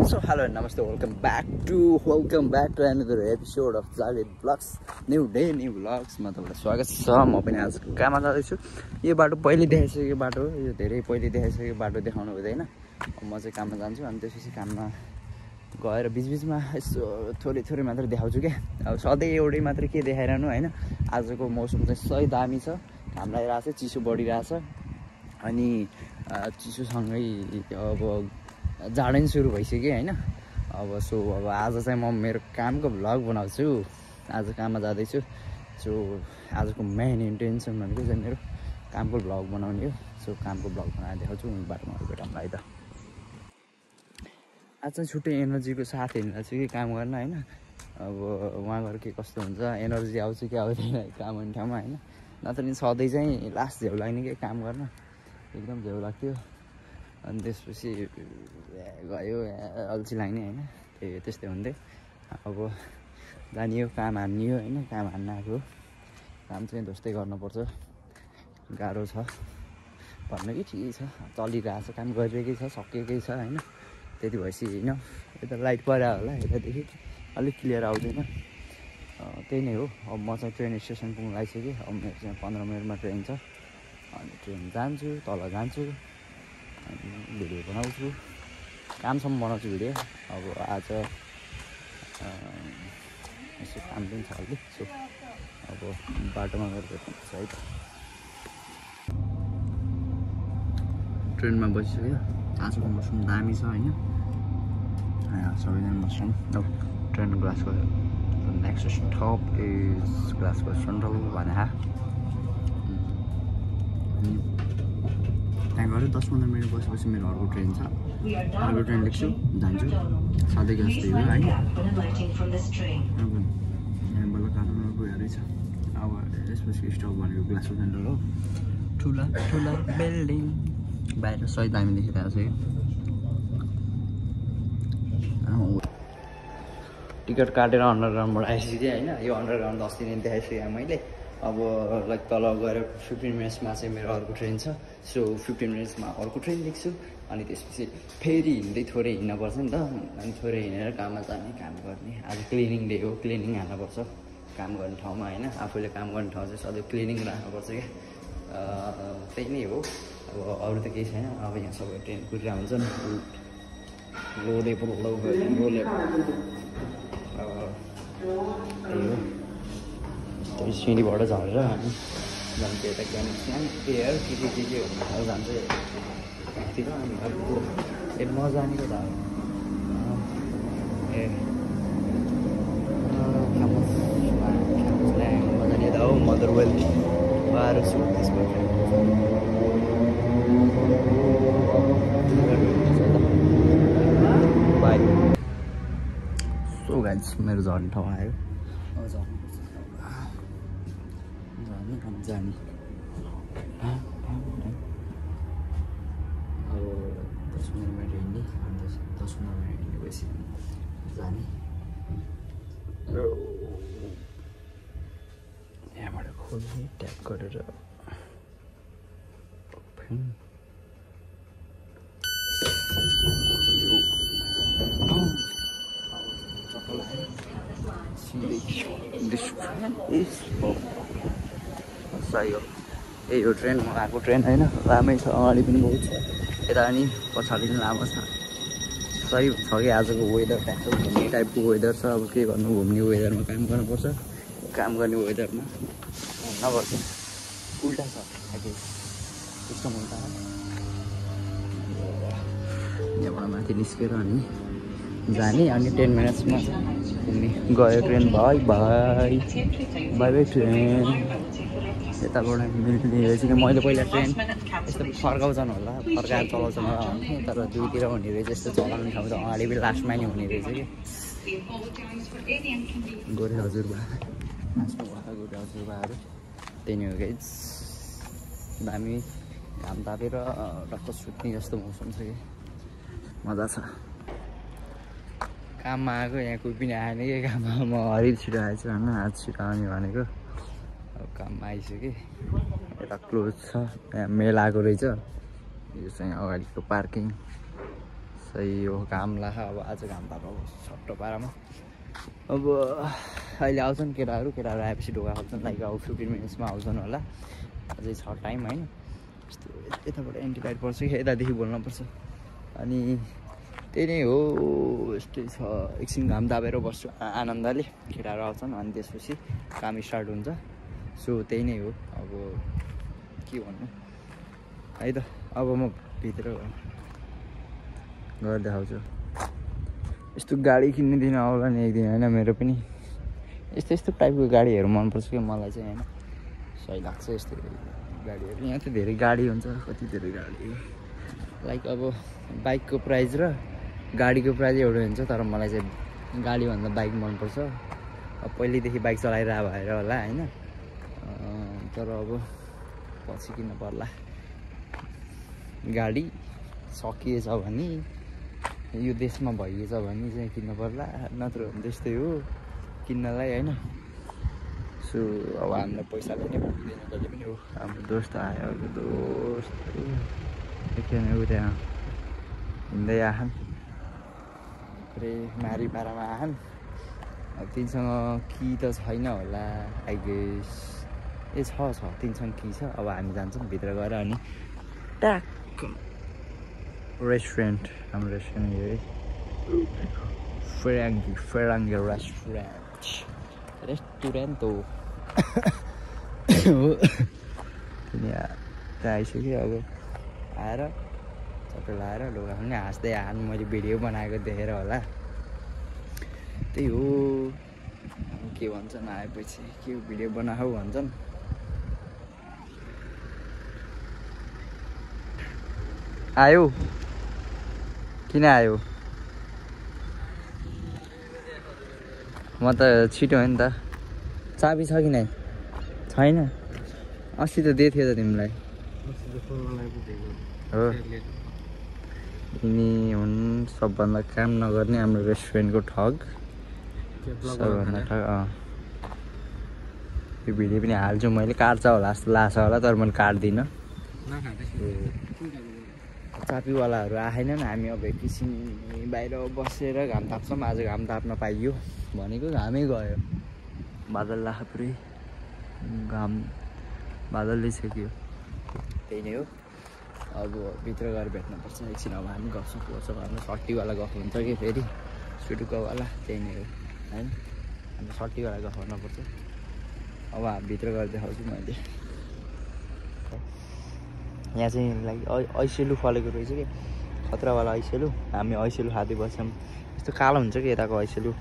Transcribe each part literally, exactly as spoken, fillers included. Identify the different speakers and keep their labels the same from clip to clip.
Speaker 1: So hello and namaste, welcome back to welcome back to another episode of Javed Vlogs. New day, new vlogs. म तपाईलाई स्वागत छ। म पनि आज काममा जाँदै छु। यो बाटो पहिले देखाइसकेको बाटो हो। यो धेरै पहिले देखाइसकेको बाटो देखाउनु हुँदैन। म चाहिँ काममा जान्छु अनि त्यसपछि काममा गएर बीचबीचमा यसो थोरै थोरै मात्र देखाउँछु के। अब सधैँ एउटै मात्र के देखाइरहनु हैन। आजको मौसम चाहिँ सही दामी छ। घाम लागिरहेछ, चिसो बढिरहेछ अनि चिसोसँगै अब जाडो नि सुरु भइसक्यो हैन। अब सो अब आज चाहिँ म मेरो कामको भ्लग बनाउँछु। आज काममा जाँदैछु। सो आजको मेन इन्टेन्सन भनेको चाहिँ मेरो कामको भ्लग बनाउने हो। सो कामको भ्लग बनाएर देखाउँछु म बाटोमा भेटौँला है त। आज चाहिँ छुट्टै एनर्जीको साथ हिँड्दा छु कि काम गर्न हैन। अब वहाँ गएर के कस्तो हुन्छ, एनर्जी आउँछ कि आउँदैन काम गर्ने ठाउँमा हैन। नत्र नि सधैँ चाहिँ लास्ट झेउ लाग्ने के काम गर्न एकदम झेउ लाग्थ्यो। अनि त्यसपछि गयो अल्छी लाग्ने हैन। त्यही त्यस्तै हुन्थ्यो। अब जाने हो, काम हान्ने हो हैन। काम हान्न आएको काम चाहिँ जस्तै गर्नुपर्छ। गाह्रो छ भन्नु कि ठिकै छ, चलिरहेको छ, काम गरिरहेकै छ, सकिएकै छ हैन। त्यति भएपछि होइन यता लाइट पऱ्यो होला, यतादेखि अलिक क्लियर आउँदैन। त्यही नै हो। अब म चाहिँ ट्रेन स्टेसन पुग्नु लागिसकेँ। अब मेरो चाहिँ पन्ध्र मिनटमा ट्रेन छ। अनि ट्रेन जान्छु, तल जान्छु, अनि भिडियो बनाउँछु, कामसम्म बनाउँछु भिडियो। अब आज यसो काम पनि छ अलिक। सो अब बाटोमा गएर भेट्नुपर्छ है त। ट्रेनमा बसिसक्यो। आजको मौसम दामी छ होइन। सबैजना बस्छौँ। अब train Glasgow next stop is Glasgow Central भने त्यहाँ गएर दस पन्ध्र मिनट बसेपछि मेरो अर्को ट्रेन छ। अर्को ट्रेन देख्छु, जान्छु। सधैँको जस्तै हो है। अब यहाँ बल्ल काठमाडौँ गयो रहेछ। अब यसपछि स्टप भनेको ग्लासको सेन्ट्रल हो। ठुला ठुला बिल्डिङ बाहिर सही दामी देखिरहेको छ। टिकट काटेर अन्डरग्राउन्डबाट आइसकेँ होइन। यो अन्डरग्राउन्ड अस्ति नै देखाइसकेँ मैले। अब लाइक तल गएर फिफ्टिन मिनट्समा चाहिँ मेरो अर्को ट्रेन छ। सो फिफ्टिन मिनट्समा अर्को ट्रेन देख्छु। अनि त्यसपछि फेरि हिँड्दै थोरै हिँड्नुपर्छ नि त। अनि थोरै हिँडेर काममा जाने, काम गर्ने। आज क्लिनिङ डे हो, क्लिनिङ हाल्नुपर्छ काम गर्ने ठाउँमा होइन। आफूले काम गर्ने ठाउँ चाहिँ सधैँ क्लिनिङ राख्नुपर्छ क्या। त्यही नै हो। अब अरू त केही छैन। अब यहाँ सबै ट्रेन कुदिरहेको हुन्छ नि। लोले लोले त्यही हो। त्यही सिँढीबाट झरेर अनि जान्छ यता क्यानिक एयर के के के के हुनु जान्छ यहाँतिर। अनि अर्को ए नजानेको त ए नजाने त हो मदरवेल बाह्र सौ त्यसको बाई। सो गाइस मेरो झर्ने ठाउँ आयो। अब झर्नुपर्छ, झर्ने काम जाने। अब दस पन्ध्र मिनट हिँड्ने, दस दस पन्ध्र मिनट हिँडेपछि जाने। यहाँबाट खोल्ने, ट्याप गरेर सही हो। यही हो ट्रेन, म आएको ट्रेन होइन। लामै छ, अगाडि पनि बहुत छ, यता पनि पछाडि पनि लामो छ। सही छ कि आजको वेदर ट्याक्स घुम्ने टाइपको वेदर छ। अब के गर्नु, घुम्ने वेदरमा काम गर्नुपर्छ। काम गर्ने वेदरमा नगर्छ, उल्टा छ सिस्टम उल्टा। यहाँबाट माथि निस्केर अनि जाने। अनि टेन मिनट्समा पुग्ने। गयो train. Bye bye bye bye train. यताबाट मिल्ने रहेछ कि मैले पहिला ट्रेन यस्तो फर्काउँछन् होला, फर्काएर चलाउँछन् होला भन्थेँ। तर दुईतिर हुने रहेछ यस्तो चलाउने ठाउँ त अगाडि पनि लास्टमा नि हुने रहेछ कि। गोरे हजुरबा लास्टमा भएका गोरे हजुरबाहरू त्यही नै हो कि। दामी घाम तापेर टक्क सुत्ने जस्तो मौसम छ कि मजा छ। काममा आएको, यहाँ कोही पनि आएन कि काममा। म हरिर छिटो आएछु होइन, आज छिटो आउने भनेको। अब काममा आइसकेँ। यता क्लोज छ, यहाँ मेल आएको रहेछ। यो चाहिँ अगाडिको पार्किङ। सही हो घाम लाख अब आज घाम ताप अब सट्ट पारामा अब अहिले आउँछन् केटाहरू केटाहरू आएपछि ढोका खोल्छन् लाइक अब फिफ्टिन मिनट्समा आउँछन् होला अझै छ टाइम होइन यस्तो यताबाट एन्टी लाइट पर्छ कि यतादेखि बोल्नुपर्छ अनि त्यही नै हो यस्तै छ एकछिन घाम दाबेर बस्छु आनन्दले केटाहरू आउँछन् अनि त्यसपछि काम स्टार्ट हुन्छ सो त्यही नै हो अब के भन्नु है त अब म भित्र गएर देखाउँछु यस्तो गाडी किन्ने दिन आउला नि एक दिन होइन मेरो पनि यस्तो यस्तो टाइपको गाडीहरू मनपर्छ कि मलाई चाहिँ होइन सही लाग्छ यस्तो गाडीहरू यहाँ त धेरै गाडी हुन्छ कति धेरै गाडी लाइक अब बाइकको प्राइस र गाडीको प्राइस एउटै हुन्छ तर मलाई चाहिँ गाडीभन्दा बाइक मनपर्छ अब पहिल्यैदेखि बाइक चलाइरहेको भएर होला होइन तर अब पछि किन्न पर्ला गाडी सकिएछ भने यो देशमा भइएछ भने चाहिँ किन्न पर्ला नत्र भने त्यस्तै हो किन्नलाई होइन सो अब हामीलाई पैसाले नै पुग्दैन कहिले पनि हो हाम्रो दोस्त आयो दोस्त एकछिन उ त्यहाँ हिँड्दै आछन् पुरै मारी पारामा आछन् अब तिनसँग कि त छैन होला आई गेस ए छ छ तिनसँग कि छ अब हामी जान्छौँ भित्र गएर अनि ट्याक रेस्टुरेन्ट हाम्रो रेस्टुरेन्ट यो फेराङ्गी फेराङ्गी रेस्टुरेन्ट रेस्टुरेन्ट हो यहाँ त्यहाँ आइसक्यो अब आएर चट्ट लाएर ढोका पनि हाँस्दै आएन मैले भिडियो बनाएको देखेर होला त्यही हो के भन्छन् आएपछि के भिडियो बनाऊ भन्छन् आयो किन आयो म त छिटो हो नि त चाबी छ कि नै छैन अस्ति त दिएको थियो त तिमीलाई हो यिनी हुन् सबभन्दा काम नगर्ने हाम्रो रेस्टुरेन्टको ठग सबभन्दा ठग अँ यो भिडियो पनि हाल्छु मैले काट्छ होला जस्तो लाग्छ होला तर मैले काट्दिनँ चापीवालाहरू आएनन् हामी अब एकैछिन बाहिर बसेर घाम ताप्छौँ आज घाम ताप्न पाइयो भनेको घामै गयो बादल लाख पुरै घाम बादलले छेक्यो त्यही नै हो अब भित्र गएर भेट्नुपर्छ एकछिन अब हामी गफसफ गर्छौँ हाम्रो सट्टीवाला गफ हुन्छ कि फेरि सुटुकोवाला त्यही नै हो होइन हाम्रो सट्टीवाला गफ गर्नुपर्छ अब हामी भित्र गएर देखाउँछु मैले यहाँ चाहिँ लाइक ऐसेलु फलेको रहेछ कि खतरावाला ऐसेलु हामी ऐसेलु खाँदै बस्छौँ यस्तो कालो हुन्छ कि यताको ऐसेलु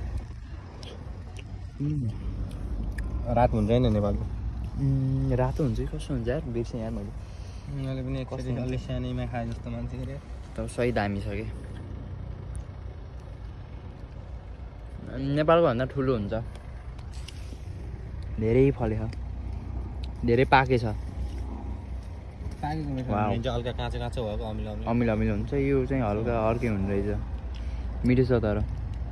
Speaker 2: रातो हुन्छ होइन नेपालको
Speaker 1: रातो हुन्छ कि कस्तो हुन्छ यार बिर्सेँ यार मैले
Speaker 2: मैले पनि एकचोटि अलि सानैमा खाएँ जस्तो मान्छे
Speaker 1: तर सही दामी छ कि नेपालको भन्दा ठुलो हुन्छ धेरै फलेछ धेरै पाकेछ
Speaker 2: हल्का काँचो काँचो भएको अमिलो
Speaker 1: अमिलो अमिलो हुन्छ यो चाहिँ हल्का अर्कै हुने रहेछ मिठो छ तर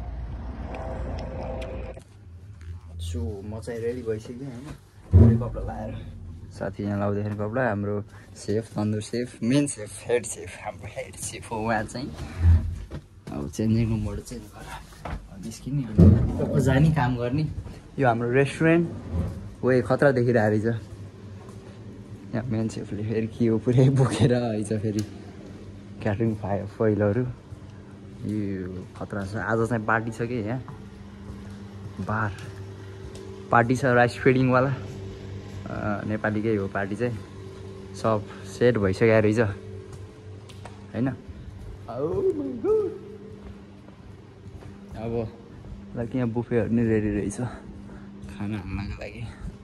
Speaker 1: सो म चाहिँ रेडी भइसक्यो होइन कपडा लाएर साथी यहाँ लाउँदाखेरि कपडा हाम्रो chef tandoor chef main chef head chef हाम्रो हेड सेफ हो उहाँ चाहिँ अब चेन्जिङ रुमबाट चेन्ज गरेर निस्किने जाने काम गर्ने यो हाम्रो रेस्टुरेन्ट वे खतरा देखिरहेको रहेछ यहाँ मेन सेफले फेरि के हो पुरै बोकेर आइछ फेरि क्याटरिङ फायो फइलहरू यो खतरा छ आज चाहिँ पार्टी छ कि यहाँ बार पार्टी छ राइस फिडिङवाला नेपालीकै हो पार्टी चाहिँ सब सेट भइसकेको रहेछ होइन अब लाइक यहाँ बुफेहरू नै रेडी रहेछ खाना हाल्नको लागि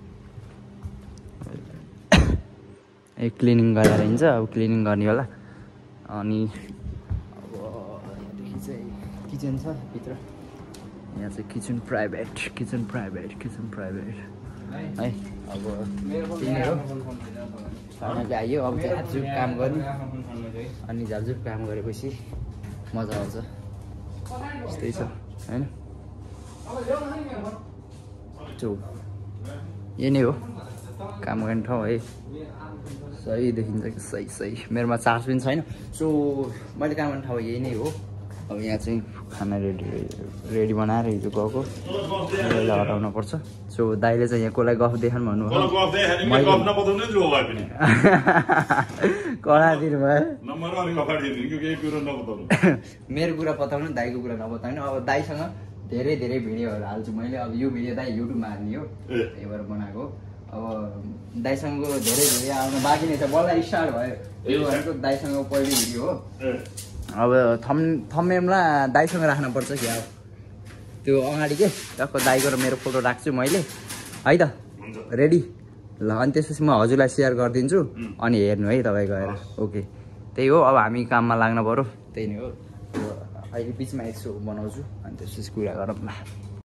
Speaker 1: ए क्लिनिङ गरेर हिँड्छ अब क्लिनिङ गर्ने होला अनि अब यहाँदेखि चाहिँ किचन छ भित्र यहाँ चाहिँ kitchen private kitchen private kitchen private है अब त्यही नै हो खाना चाहिँ आयो अब झापझुप काम गर्ने अनि झापझुप काम गरेपछि मजा आउँछ त्यस्तै छ होइन चौ यही नै हो काम गर्ने ठाउँ है सही देखिन्छ कि सही सही मेरोमा चार्ज पनि छैन सो मैले काम गर्ने ठाउँ यही नै हो अब यहाँ चाहिँ खाना रेडी रेडी बनाएर हिजो गएको यसलाई हटाउनु पर्छ सो दाइले चाहिँ यहाँ कसलाई गफ देखाउनु भन्नुभयो कडा दिनुभयो मेरो कुरा बताउनु दाइको कुरा नबताउनु अब दाइसँग धेरै धेरै भिडियोहरू हाल्छु मैले अब यो भिडियो दाइ युट्युबमा हाल्ने हो त्यही भएर बनाएको अब दाइसँगको धेरै भिडियो आउनु बाँकी नै छ बल्ल स्टार्ट भयो यो भनेको दाइसँगको पहिलो भिडियो हो अब थम थम्बनेलमा दाइसँग राख्नुपर्छ कि अब त्यो अगाडि के टक्क दाइको र मेरो फोटो राख्छु मैले है त रेडी ल अनि त्यसपछि म हजुरलाई सेयर गरिदिन्छु अनि हेर्नु है तपाईँ गएर ओके त्यही हो अब हामी काममा लाग्नु पऱ्यो त्यही नै हो अहिले बिचमा एक सौ बनाउँछु अनि त्यसपछि कुरा गरौँ ल